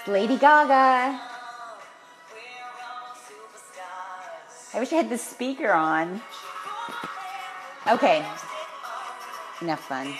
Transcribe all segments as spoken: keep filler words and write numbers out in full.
It's Lady Gaga. I wish I had the speaker on. Okay, enough fun.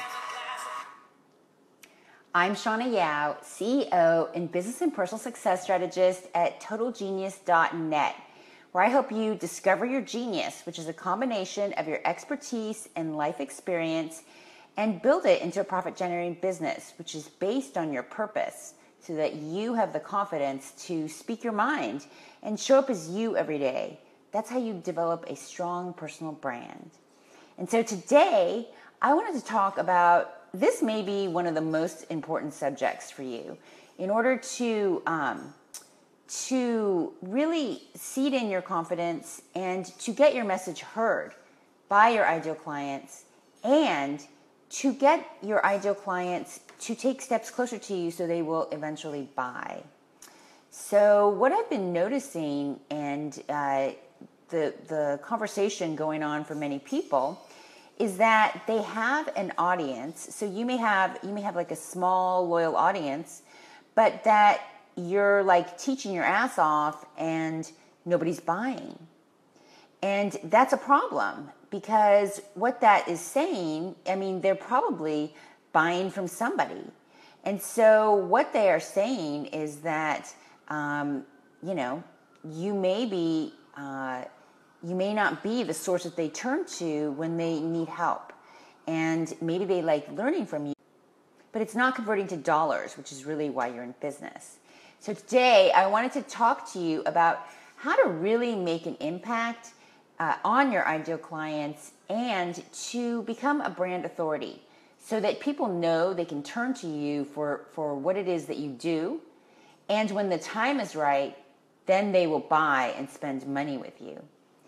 I'm Shauna Yao, C E O and Business and Personal Success Strategist at total genius dot net, where I help you discover your genius, which is a combination of your expertise and life experience, and build it into a profit-generating business, which is based on your purpose, so that you have the confidence to speak your mind and show up as you every day. That's how you develop a strong personal brand. And so today, I wanted to talk about, this may be one of the most important subjects for you in order to um, to really seed in your confidence and to get your message heard by your ideal clients, and to get your ideal clients to take steps closer to you so they will eventually buy. So what I've been noticing, and uh, the the conversation going on for many people, is that they have an audience. So you may have you may have like a small loyal audience, but that you're like teaching your ass off and nobody's buying. And that's a problem, because what that is saying, I mean, they're probably buying from somebody. And so what they are saying is that, um, you know, you may be, uh, you may not be the source that they turn to when they need help. And maybe they like learning from you, but it's not converting to dollars, which is really why you're in business. So today I wanted to talk to you about how to really make an impact uh, on your ideal clients and to become a brand authority, so that people know they can turn to you for, for what it is that you do. And when the time is right, then they will buy and spend money with you.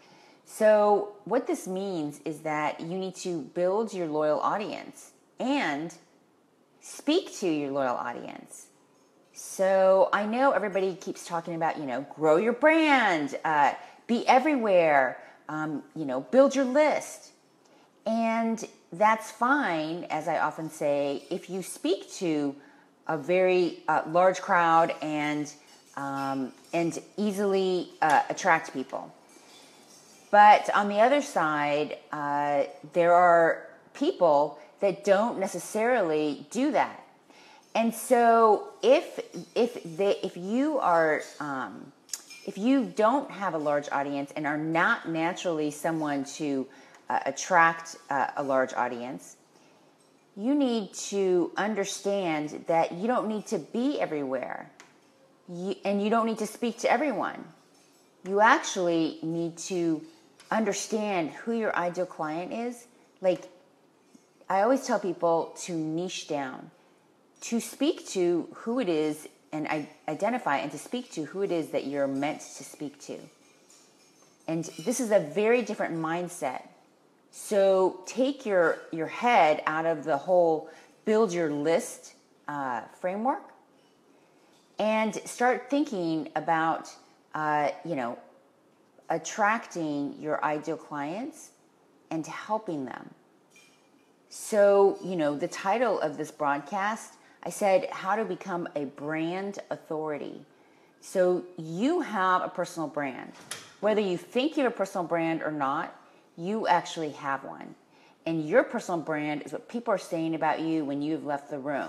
So what this means is that you need to build your loyal audience and speak to your loyal audience. So I know everybody keeps talking about, you know, grow your brand, uh, be everywhere, um, you know, build your list. And that's fine, as I often say, if you speak to a very uh, large crowd and um, and easily uh, attract people. But on the other side, uh, there are people that don't necessarily do that. And so if if they if you are um, if you don't have a large audience and are not naturally someone to uh, attract uh, a large audience, you need to understand that you don't need to be everywhere, you, and you don't need to speak to everyone. You actually need to understand who your ideal client is. Like, I always tell people to niche down, to speak to who it is and I identify and to speak to who it is that you're meant to speak to. And this is a very different mindset. So take your, your head out of the whole build your list uh, framework and start thinking about, uh, you know, attracting your ideal clients and helping them. So, you know, the title of this broadcast, I said, how to become a brand authority. So you have a personal brand. Whether you think you have a personal brand or not, you actually have one. And your personal brand is what people are saying about you when you've left the room.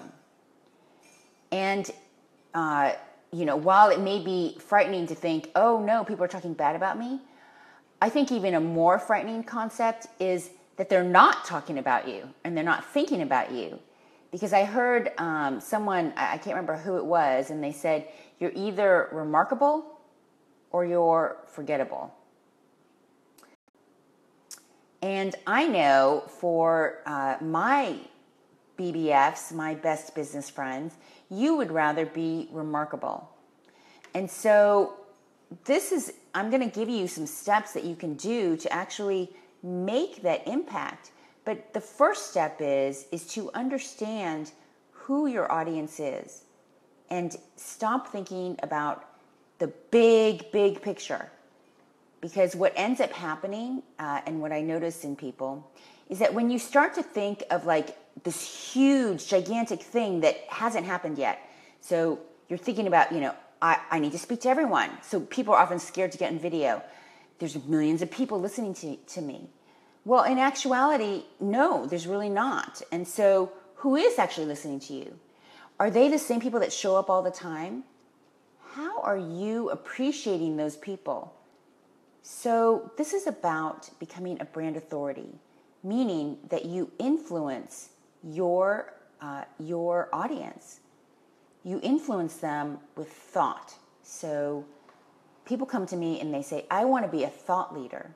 And, uh, you know, while it may be frightening to think, oh no, people are talking bad about me, I think even a more frightening concept is that they're not talking about you and they're not thinking about you. Because I heard um, someone, I can't remember who it was, and they said, you're either remarkable or you're forgettable. And I know for uh, my B B Fs, my best business friends, you would rather be remarkable. And so this is, I'm going to give you some steps that you can do to actually make that impact. But the first step is, is to understand who your audience is and stop thinking about the big, big picture. Because what ends up happening, uh, and what I notice in people, is that when you start to think of like this huge, gigantic thing that hasn't happened yet. So you're thinking about, you know, I, I need to speak to everyone. So people are often scared to get in video. There's millions of people listening to, to me. Well, in actuality, no, there's really not. And so who is actually listening to you? Are they the same people that show up all the time? How are you appreciating those people? So this is about becoming a brand authority, meaning that you influence your, uh, your audience. You influence them with thought. So people come to me and they say, I want to be a thought leader.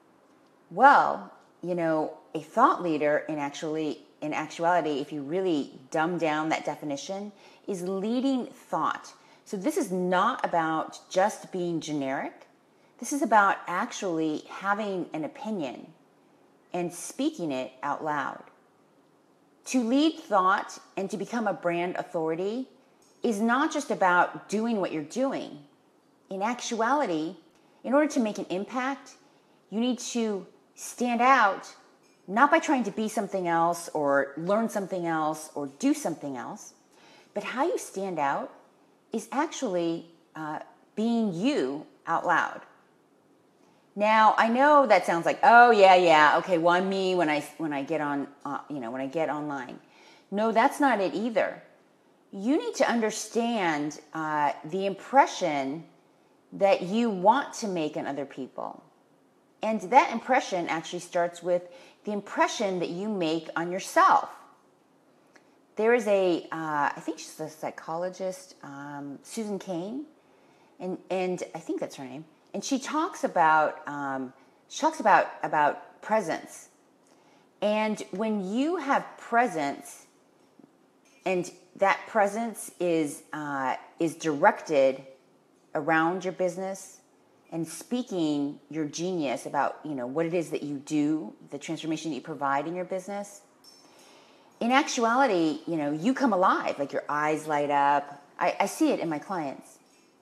Well, you know, a thought leader in actually, in actuality, if you really dumb down that definition, is leading thought. So this is not about just being generic. This is about actually having an opinion and speaking it out loud. To lead thought and to become a brand authority is not just about doing what you're doing. In actuality, in order to make an impact, you need to stand out, not by trying to be something else or learn something else or do something else, but how you stand out is actually uh, being you out loud. Now, I know that sounds like, oh yeah, yeah, okay, well, I'm me when I when I get on, uh, you know, when I get online. No, that's not it either. You need to understand uh, the impression that you want to make on other people, and that impression actually starts with the impression that you make on yourself. There is a, uh, I think she's a psychologist, um, Susan Cain, and and I think that's her name. And she talks about um, she talks about about presence, and when you have presence, and that presence is uh, is directed around your business and speaking your genius about, you know, what it is that you do, the transformation that you provide in your business. In actuality, you know, you come alive, like your eyes light up. I, I see it in my clients,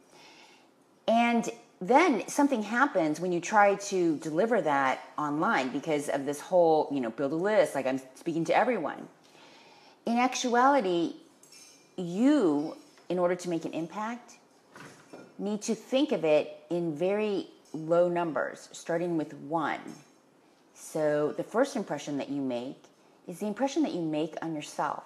and then something happens when you try to deliver that online because of this whole, you know, build a list, like I'm speaking to everyone. In actuality, you, in order to make an impact, need to think of it in very low numbers, starting with one. So the first impression that you make is the impression that you make on yourself.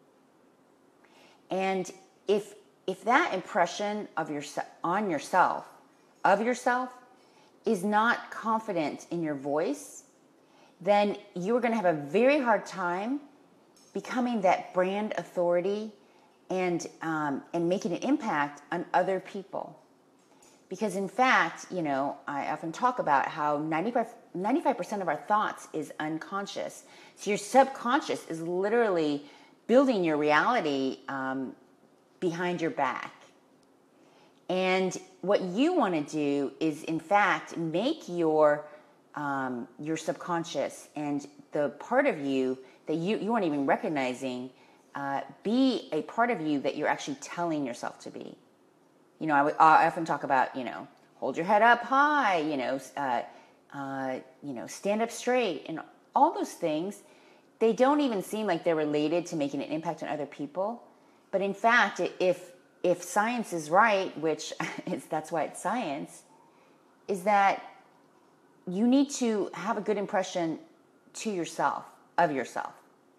And if if that impression of your, on yourself of yourself is not confident in your voice, then you're going to have a very hard time becoming that brand authority and um, and making an impact on other people. Because in fact, you know, I often talk about how ninety-five percent of our thoughts is unconscious. So your subconscious is literally building your reality um, behind your back. And what you want to do is, in fact, make your um, your subconscious and the part of you that you, you aren't even recognizing uh, be a part of you that you're actually telling yourself to be. You know, I, w- I often talk about, you know, hold your head up high, you know, uh, uh, you know, stand up straight, and all those things. They don't even seem like they're related to making an impact on other people. But in fact, if if science is right, which is that's why it's science, is that you need to have a good impression to yourself, of yourself.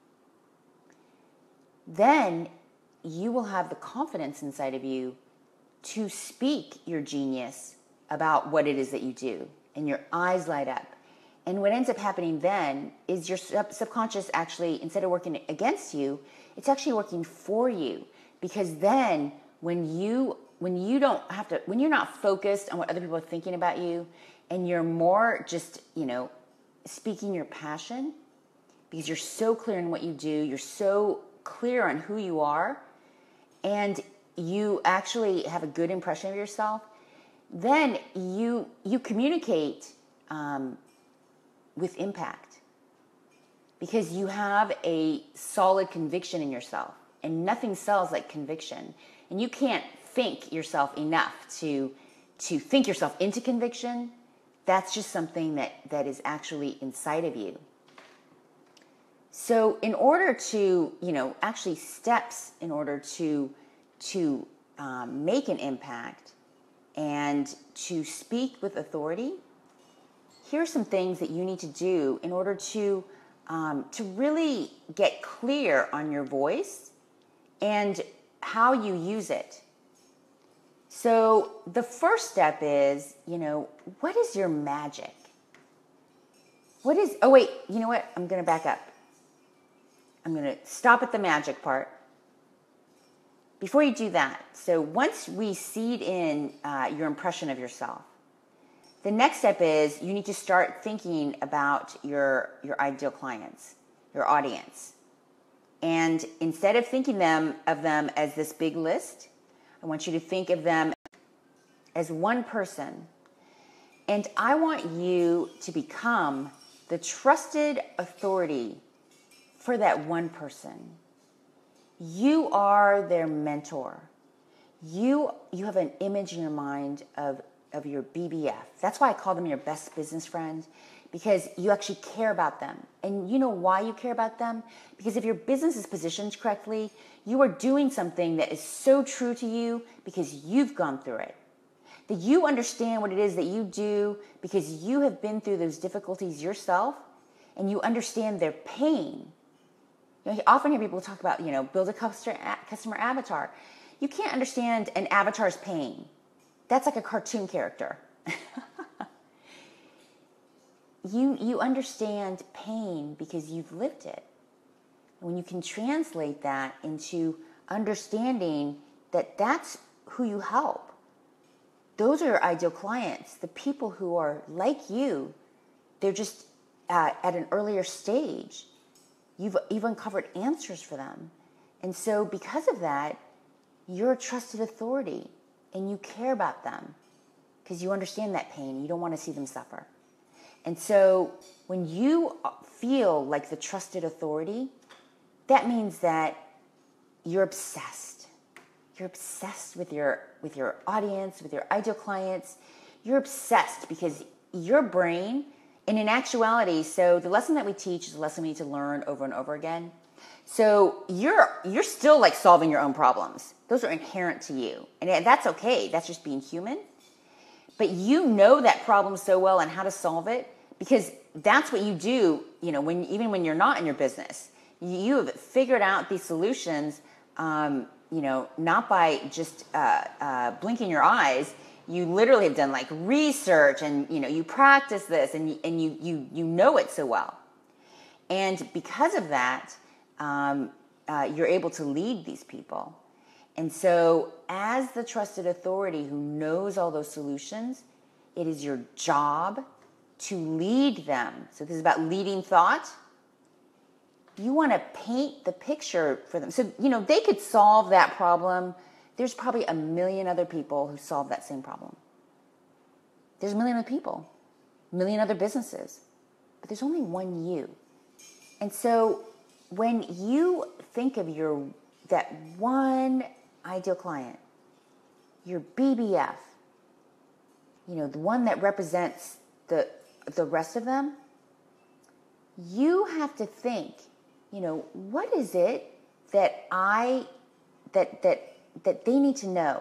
Then you will have the confidence inside of you to speak your genius about what it is that you do, and your eyes light up. And what ends up happening then is your sub- subconscious actually, instead of working against you, it's actually working for you. Because then when you when you don't have to, when you're not focused on what other people are thinking about you, and you're more just, you know, speaking your passion, because you're so clear in what you do, you're so clear on who you are, and you actually have a good impression of yourself, then you you communicate um, with impact, because you have a solid conviction in yourself, and nothing sells like conviction. And you can't think yourself enough to to think yourself into conviction. That's just something that that is actually inside of you. So in order to, you know, actually steps in order to to um, make an impact and to speak with authority, here are some things that you need to do in order to um, to really get clear on your voice and how you use it. So the first step is, you know, what is your magic? What is, oh wait, you know what? I'm going to back up. I'm going to stop at the magic part. Before you do that, so once we seed in uh, your impression of yourself, the next step is you need to start thinking about your, your ideal clients, your audience. And instead of thinking them of them as this big list, I want you to think of them as one person. And I want you to become the trusted authority for that one person. You are their mentor. You, you have an image in your mind of of your B B F. That's why I call them your best business friend, because you actually care about them. And you know why you care about them? Because if your business is positioned correctly, you are doing something that is so true to you because you've gone through it. That you understand what it is that you do because you have been through those difficulties yourself and you understand their pain. You know, I often hear people talk about, you know, build a customer, customer avatar. You can't understand an avatar's pain. That's like a cartoon character. you you understand pain because you've lived it. And when you can translate that into understanding that that's who you help. Those are your ideal clients, the people who are like you. They're just uh, at an earlier stage. You've, you've uncovered answers for them. And so because of that, you're a trusted authority. And you care about them because you understand that pain. You don't want to see them suffer. And so when you feel like the trusted authority, that means that you're obsessed. You're obsessed with your, with your audience, with your ideal clients. You're obsessed because your brain, and in actuality, so the lesson that we teach is a lesson we need to learn over and over again. So you're you're still like solving your own problems. Those are inherent to you. And that's okay. That's just being human. But you know that problem so well and how to solve it because that's what you do, you know, when even when you're not in your business. You have figured out these solutions, um, you know, not by just uh, uh, blinking your eyes. You literally have done like research and, you know, you practice this and, and you, you, you know it so well. And because of that, Um, uh, you're able to lead these people. And so as the trusted authority who knows all those solutions, it is your job to lead them. So this is about leading thought. You want to paint the picture for them. So, you know, they could solve that problem. There's probably a million other people who solve that same problem. There's a million other people, a million other businesses, but there's only one you. And so when you think of your that one ideal client, your B B F, you know, the one that represents the the rest of them, you have to think, you know, what is it that I that that that they need to know?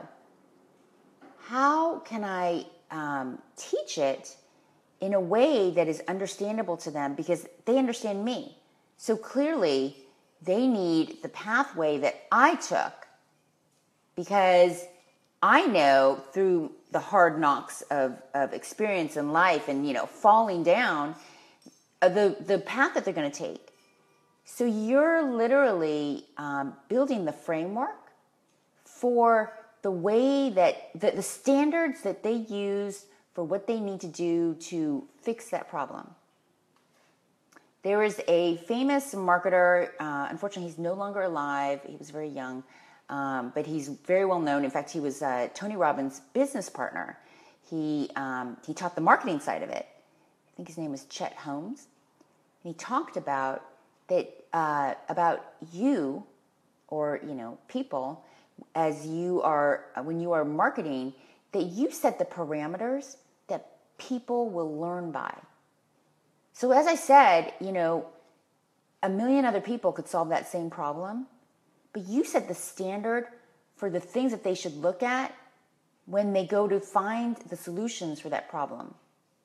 How can I um, teach it in a way that is understandable to them because they understand me? So clearly, they need the pathway that I took because I know through the hard knocks of, of experience in life and, you know, falling down, uh, the, the path that they're going to take. So you're literally um, building the framework for the way that, the, the standards that they use for what they need to do to fix that problem. There is a famous marketer, uh, unfortunately he's no longer alive, he was very young, um, but he's very well known. In fact, he was uh, Tony Robbins' business partner. He, um, he taught the marketing side of it. I think his name was Chet Holmes. And he talked about that, uh, about you or, you know, people as you are, when you are marketing, that you set the parameters that people will learn by. So as I said, you know, a million other people could solve that same problem, but you set the standard for the things that they should look at when they go to find the solutions for that problem.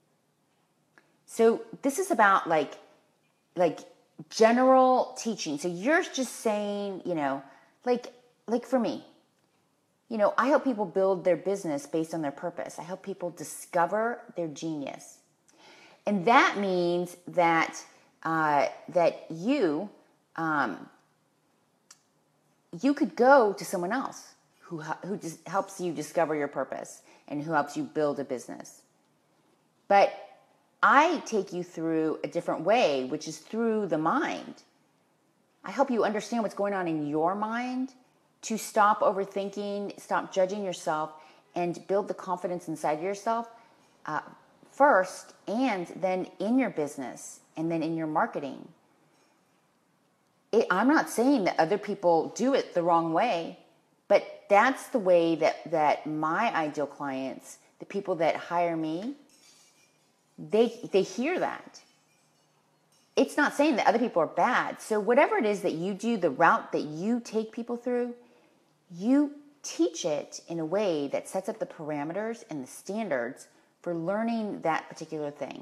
So this is about like, like general teaching. So you're just saying, you know, like, like for me, you know, I help people build their business based on their purpose. I help people discover their genius. And that means that, uh, that you, um, you could go to someone else who, who just helps you discover your purpose and who helps you build a business. But I take you through a different way, which is through the mind. I help you understand what's going on in your mind to stop overthinking, stop judging yourself, and build the confidence inside yourself uh, first, and then in your business, and then in your marketing. It, I'm not saying that other people do it the wrong way, but that's the way that, that my ideal clients, the people that hire me, they they hear that. It's not saying that other people are bad. So whatever it is that you do, the route that you take people through, you teach it in a way that sets up the parameters and the standards for learning that particular thing.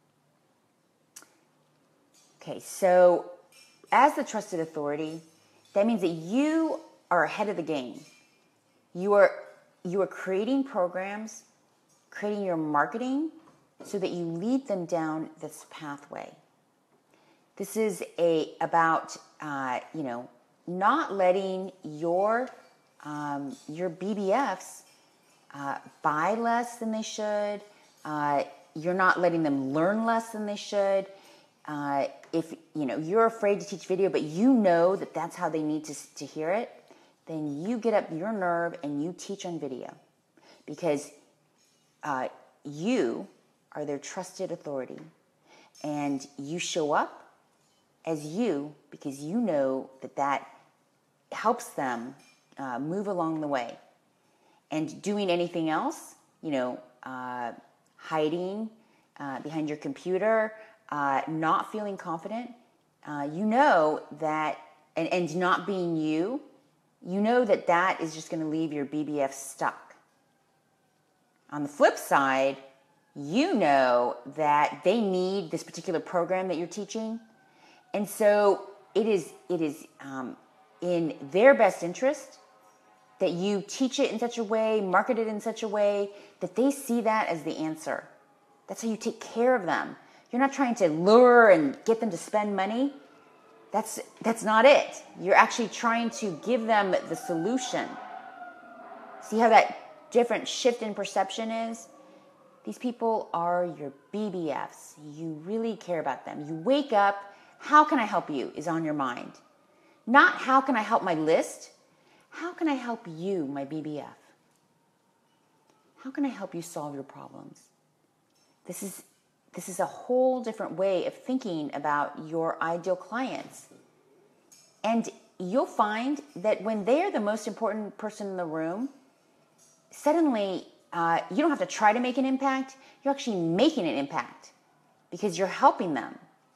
Okay, so as the trusted authority, that means that you are ahead of the game. You are you are creating programs, creating your marketing so that you lead them down this pathway. This is a about uh, you know not letting your um, your B B Fs uh, buy less than they should. Uh, you're not letting them learn less than they should. Uh, if you know you're afraid to teach video, but you know that that's how they need to to hear it, then you get up your nerve and you teach on video, because uh, you are their trusted authority, and you show up as you because you know that that helps them uh, move along the way. And doing anything else, you know, uh, hiding uh, behind your computer, uh, not feeling confident, uh, you know that, and, and not being you, you know that that is just going to leave your B B F stuck. On the flip side, you know that they need this particular program that you're teaching. And so it is, it is um, in their best interest that you teach it in such a way, market it in such a way that they see that as the answer. That's how you take care of them. You're not trying to lure and get them to spend money. That's, that's not it. You're actually trying to give them the solution. See how that different shift in perception is? These people are your B B Fs. You really care about them. You wake up, how can I help you is on your mind. Not how can I help my list? How can I help you, my B B F? How can I help you solve your problems? This is, this is a whole different way of thinking about your ideal clients. And you'll find that when they are the most important person in the room, suddenly uh, you don't have to try to make an impact. You're actually making an impact because you're helping them.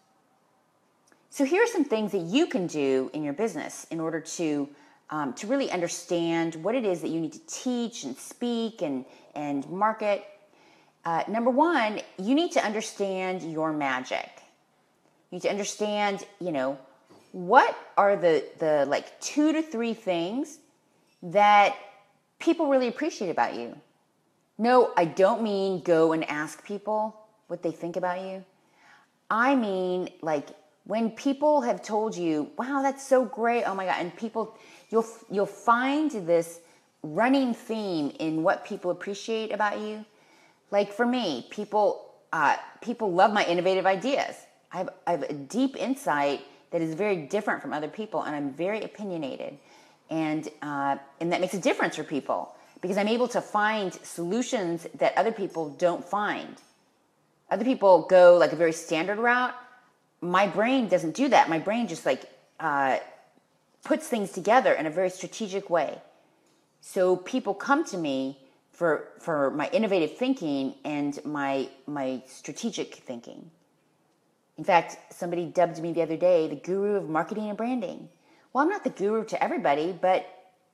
So here are some things that you can do in your business in order to um, to really understand what it is that you need to teach and speak and, and market. Uh, number one, you need to understand your magic. You need to understand, you know, what are the, the like two to three things that people really appreciate about you. No, I don't mean go and ask people what they think about you. I mean, like, when people have told you, wow, that's so great, oh my God, and people, you'll you'll find this running theme in what people appreciate about you. Like for me, people uh, people love my innovative ideas. I have, I have a deep insight that is very different from other people, and I'm very opinionated. And, uh, and that makes a difference for people because I'm able to find solutions that other people don't find. Other people go like a very standard route. My brain doesn't do that. My brain just like uh, puts things together in a very strategic way. So people come to me for for my innovative thinking and my my strategic thinking. In fact, somebody dubbed me the other day the guru of marketing and branding. Well, I'm not the guru to everybody, but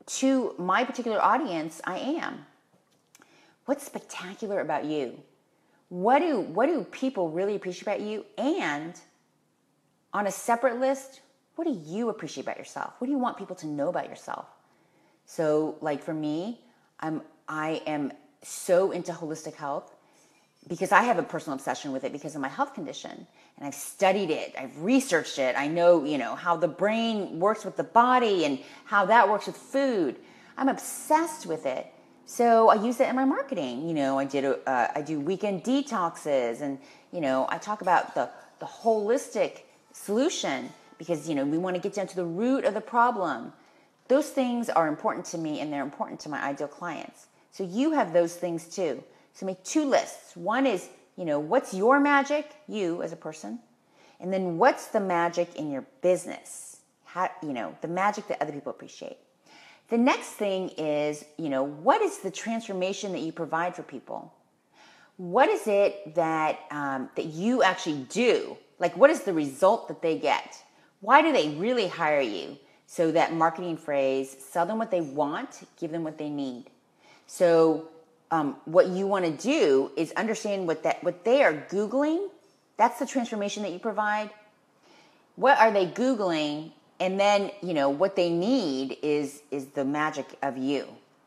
to my particular audience, I am. What's spectacular about you? What do, what do people really appreciate about you? And on a separate list, what do you appreciate about yourself? What do you want people to know about yourself? So like for me, I'm, I am so into holistic health because I have a personal obsession with it because of my health condition. And I've studied it. I've researched it. I know, you know, how the brain works with the body and how that works with food. I'm obsessed with it. So I use it in my marketing. You know, I did a, uh, I do weekend detoxes, and you know, I talk about the the holistic solution because you know we want to get down to the root of the problem. Those things are important to me, and they're important to my ideal clients. So you have those things too. So make two lists. One is, you know, what's your magic, you as a person, and then what's the magic in your business? How, you know, the magic that other people appreciate. The next thing is, you know, what is the transformation that you provide for people? What is it that um, that you actually do? Like, what is the result that they get? Why do they really hire you? So that marketing phrase, sell them what they want, give them what they need. So um, what you want to do is understand what that what they are Googling. That's the transformation that you provide. What are they Googling? And then, you know, what they need is is the magic of you.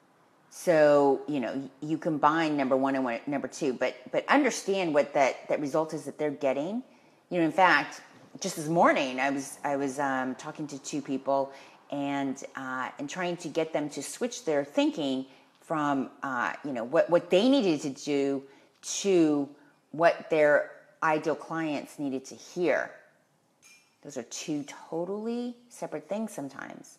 So, you know, you combine number one and one, number two, but but understand what that, that result is that they're getting. You know, in fact, just this morning, I was I was um, talking to two people and uh, and trying to get them to switch their thinking from, uh, you know, what, what they needed to do to what their ideal clients needed to hear. Those are two totally separate things sometimes.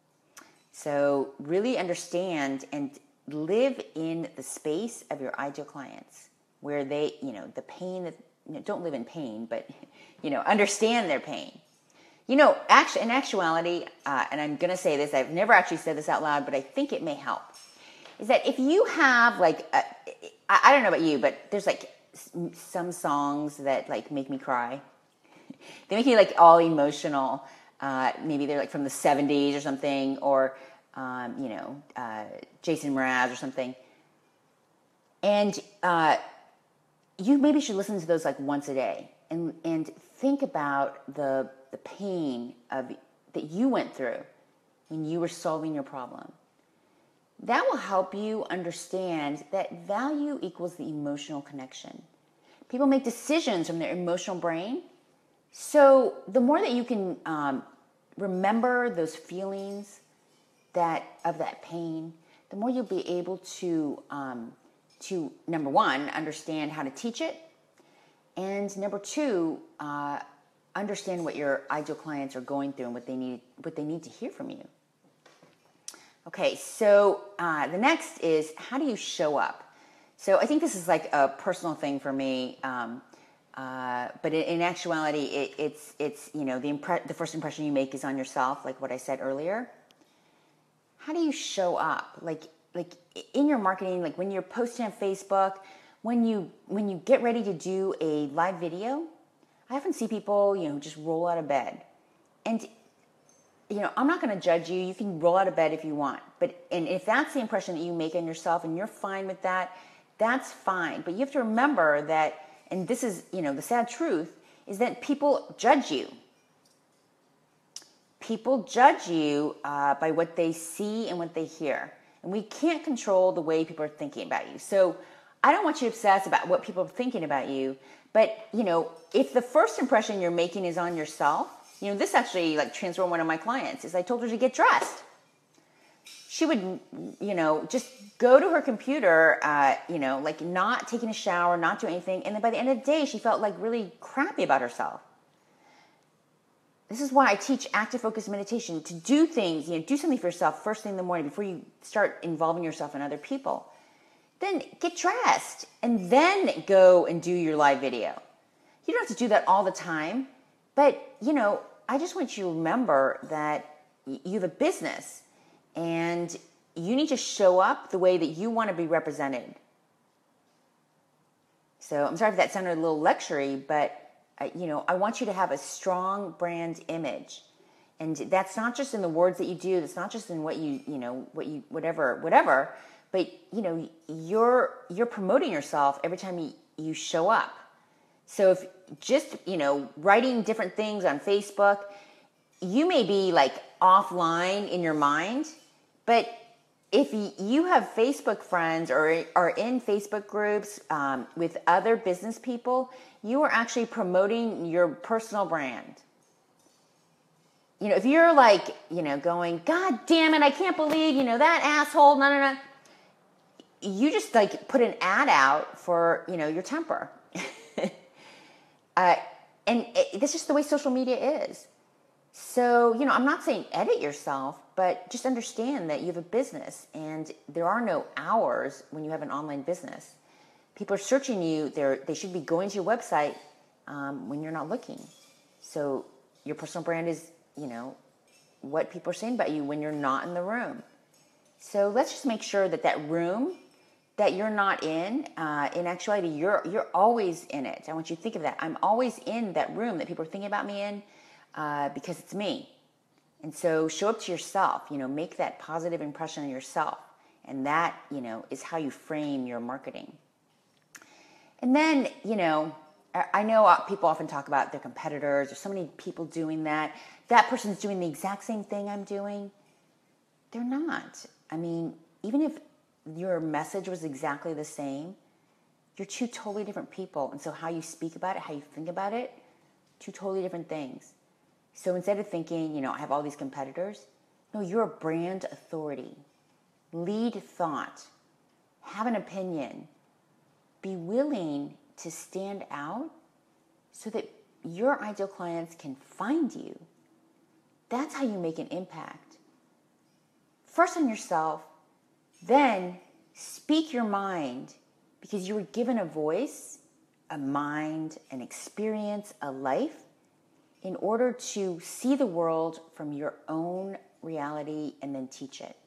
So really understand and live in the space of your ideal clients where they, you know, the pain that, you know, don't live in pain, but, you know, understand their pain. You know, actually, in actuality, uh, and I'm going to say this, I've never actually said this out loud, but I think it may help, is that if you have like, a, I, I don't know about you, but there's like some songs that like make me cry. They make you like all emotional. Uh, maybe they're like from the seventies or something, or, um, you know, uh, Jason Mraz or something. And uh, you maybe should listen to those like once a day and, and think about the, the pain of that you went through when you were solving your problem. That will help you understand that value equals the emotional connection. People make decisions from their emotional brain. So the more that you can um, remember those feelings that of that pain, the more you'll be able to, um, to number one, understand how to teach it, and number two, uh, understand what your ideal clients are going through and what they need, what they need to hear from you. Okay, so uh, the next is how do you show up? So I think this is like a personal thing for me. Um, Uh, but in, in actuality, it, it's, it's, you know, the, impre- the first impression you make is on yourself, like what I said earlier. How do you show up? Like, like in your marketing, like when you're posting on Facebook, when you, when you get ready to do a live video, I often see people, you know, just roll out of bed. And, you know, I'm not going to judge you. You can roll out of bed if you want. But, and if that's the impression that you make on yourself and you're fine with that, that's fine. But you have to remember that, and this is, you know, the sad truth, is that people judge you. People judge you uh, by what they see and what they hear. And we can't control the way people are thinking about you. So I don't want you to obsess about what people are thinking about you. But, you know, if the first impression you're making is on yourself, you know, this actually like transformed one of my clients, is I told her to get dressed. She would, you know, just go to her computer, uh, you know, like not taking a shower, not doing anything. And then by the end of the day, she felt like really crappy about herself. This is why I teach active focus meditation, to do things, you know, do something for yourself first thing in the morning before you start involving yourself in other people. Then get dressed and then go and do your live video. You don't have to do that all the time. But, you know, I just want you to remember that you have a business. And you need to show up the way that you want to be represented. So I'm sorry if that sounded a little lectury, but uh, you know, I want you to have a strong brand image. And that's not just in the words that you do. That's not just in what you, you know, what you, whatever, whatever. But, you know, you're, you're promoting yourself every time you, you show up. So if just, you know, writing different things on Facebook, you may be like offline in your mind, but if you have Facebook friends or are in Facebook groups um, with other business people, you are actually promoting your personal brand. You know, if you're like, you know, going, God damn it, I can't believe, you know, that asshole, no, no, no. You just like put an ad out for, you know, your temper. uh, and it, that's just the way social media is. So, you know, I'm not saying edit yourself, but just understand that you have a business and there are no hours when you have an online business. People are searching you. They're, they should be going to your website um, when you're not looking. So your personal brand is, you know, what people are saying about you when you're not in the room. So let's just make sure that that room that you're not in, uh, in actuality, you're, you're always in it. I want you to think of that. I'm always in that room that people are thinking about me in. Uh, because it's me. And so show up to yourself, you know, make that positive impression on yourself. And that, you know, is how you frame your marketing. And then, you know, I, I know people often talk about their competitors. There's so many people doing that. That person's doing the exact same thing I'm doing. They're not. I mean, even if your message was exactly the same, you're two totally different people. And so how you speak about it, how you think about it, two totally different things. So instead of thinking, you know, I have all these competitors, no, you're a brand authority. Lead thought. Have an opinion. Be willing to stand out so that your ideal clients can find you. That's how you make an impact. First on yourself, then speak your mind because you were given a voice, a mind, an experience, a life, in order to see the world from your own reality and then teach it.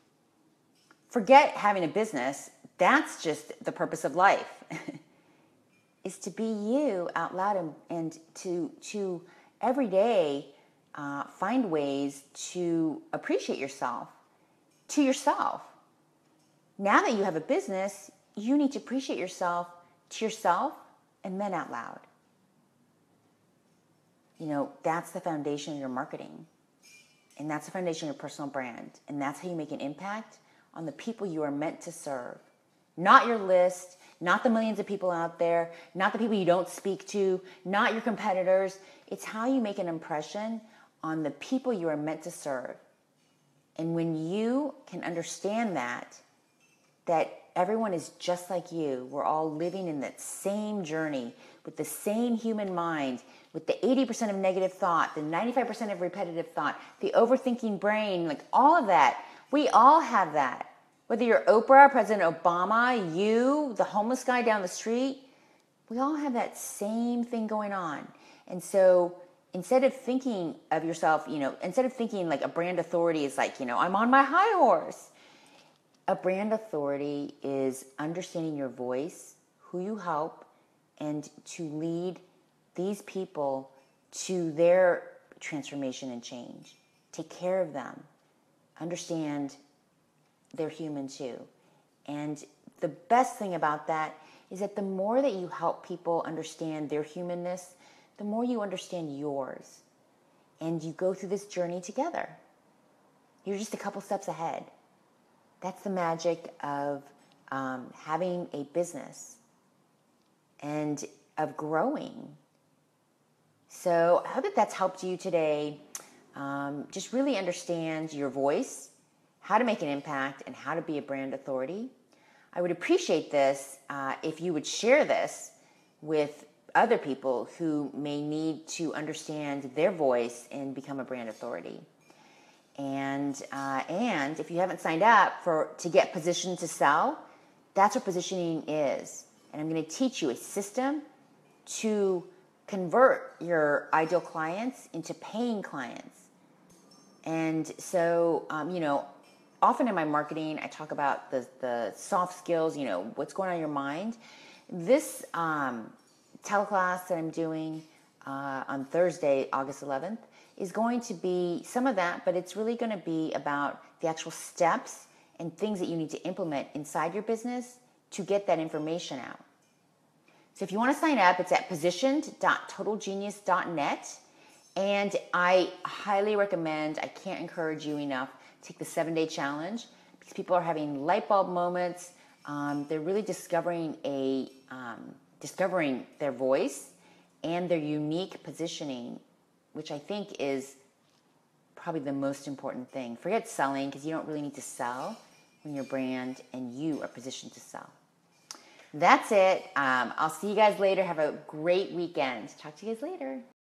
Forget having a business. That's just the purpose of life, is to be you out loud and, and to, to every day uh, find ways to appreciate yourself, to yourself. Now that you have a business, you need to appreciate yourself to yourself and then out loud. You know, that's the foundation of your marketing. And that's the foundation of your personal brand. And that's how you make an impact on the people you are meant to serve. Not your list, not the millions of people out there, not the people you don't speak to, not your competitors. It's how you make an impression on the people you are meant to serve. And when you can understand that, that everyone is just like you, we're all living in that same journey with the same human mind, with the eighty percent of negative thought, the ninety-five percent of repetitive thought, the overthinking brain, like all of that. We all have that. Whether you're Oprah, President Obama, you, the homeless guy down the street, we all have that same thing going on. And so instead of thinking of yourself, you know, instead of thinking like a brand authority is like, you know, I'm on my high horse. A brand authority is understanding your voice, who you help, and to lead these people to their transformation and change. Take care of them. Understand they're human too. And the best thing about that is that the more that you help people understand their humanness, the more you understand yours. And you go through this journey together. You're just a couple steps ahead. That's the magic of um, having a business and of growing. So I hope that that's helped you today. Um, just really understand your voice, how to make an impact, and how to be a brand authority. I would appreciate this uh, if you would share this with other people who may need to understand their voice and become a brand authority. And uh, and if you haven't signed up for to get positioned to sell, that's what positioning is. And I'm going to teach you a system to convert your ideal clients into paying clients. And so, um, you know, often in my marketing, I talk about the, the soft skills, you know, what's going on in your mind. This um, teleclass that I'm doing uh, on Thursday, August eleventh, is going to be some of that, but it's really going to be about the actual steps and things that you need to implement inside your business to get that information out. So if you want to sign up, it's at positioned dot total genius dot net. And I highly recommend, I can't encourage you enough, take the seven-day challenge because people are having light bulb moments. Um, they're really discovering a um, discovering their voice and their unique positioning, which I think is probably the most important thing. Forget selling, because you don't really need to sell when your brand and you are positioned to sell. That's it. Um, I'll see you guys later. Have a great weekend. Talk to you guys later.